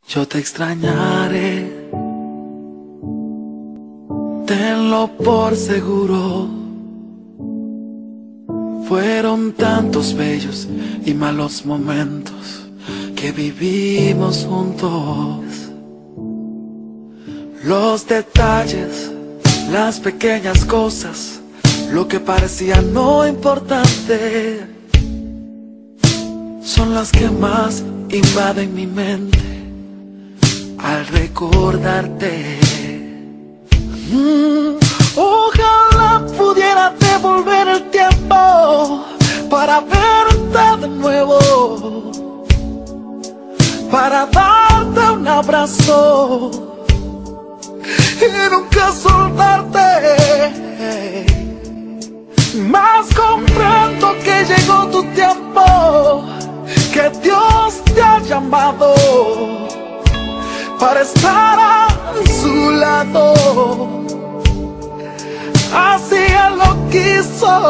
Yo te extrañaré, tenlo por seguro. Fueron tantos bellos y malos momentos que vivimos juntos. Los detalles, las pequeñas cosas, lo que parecía no importante, son las que más invaden mi mente al recordarte. Ojalá pudiera devolver el tiempo para verte de nuevo, para darte un abrazo y nunca soltarte. Mas comprendo que llegó tu tiempo, que Dios te ha llamado para estar a su lado. Así Él lo quiso,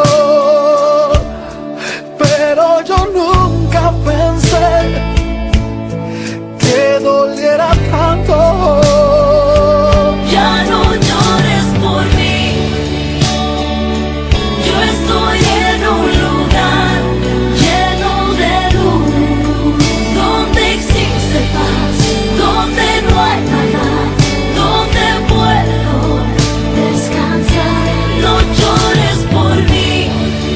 pero yo nunca pensé que doliera tanto. Ya no llores por mí, yo estoy en un lugar lleno de luz, donde existe paz, donde no hay maldad, donde puedo descansar. No llores por mí,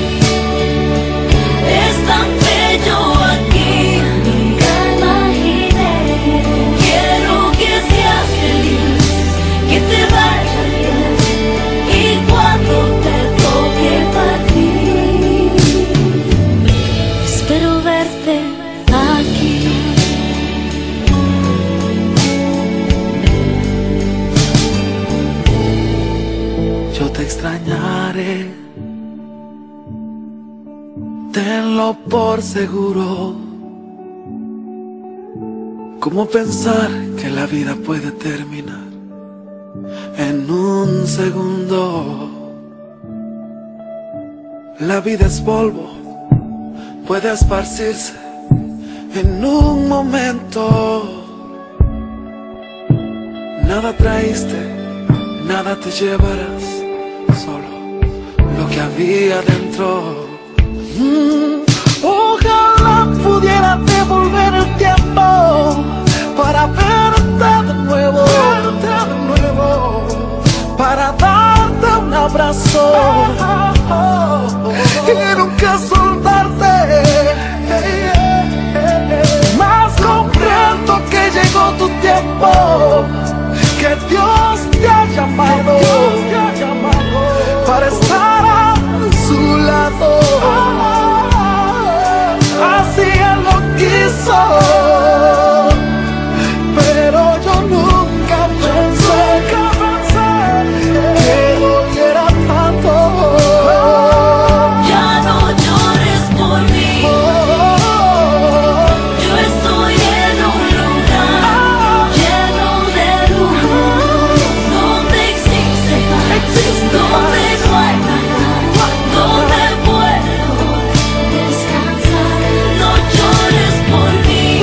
es tan bello aquí, nunca imaginé. Quiero que seas feliz, que te vaya bien, y cuando te toque partir, espero verte aquí. Yo te extrañaré, tenlo por seguro. ¿Cómo pensar que la vida puede terminar en un segundo? La vida es polvo, puede esparcirse en un momento. Nada traíste, nada te llevarás, solo lo que había dentro. Ojalá pudiera devolver el tiempo para verte de nuevo, para darte un abrazo y nunca soltarte. Mas comprendo que llegó tu tiempo, que Dios te ha llamado para estar a su lado. Así Él lo quiso, pero yo nunca pensé que doliera tanto. Ya no llores por mí, yo estoy en un lugar lleno de luz, donde existe paz, donde no hay maldad, donde puedo descansar. No llores por mí,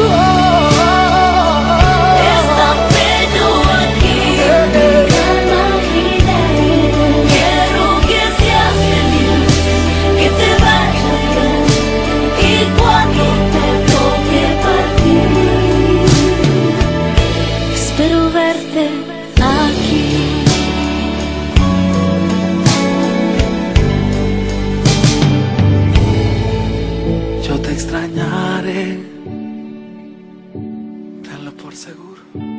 es tan bello aquí, nunca imaginé. Quiero que seas feliz, que te vaya bien, y cuando te toque partir, espero verte aquí. Yo te extrañaré, tenlo por seguro.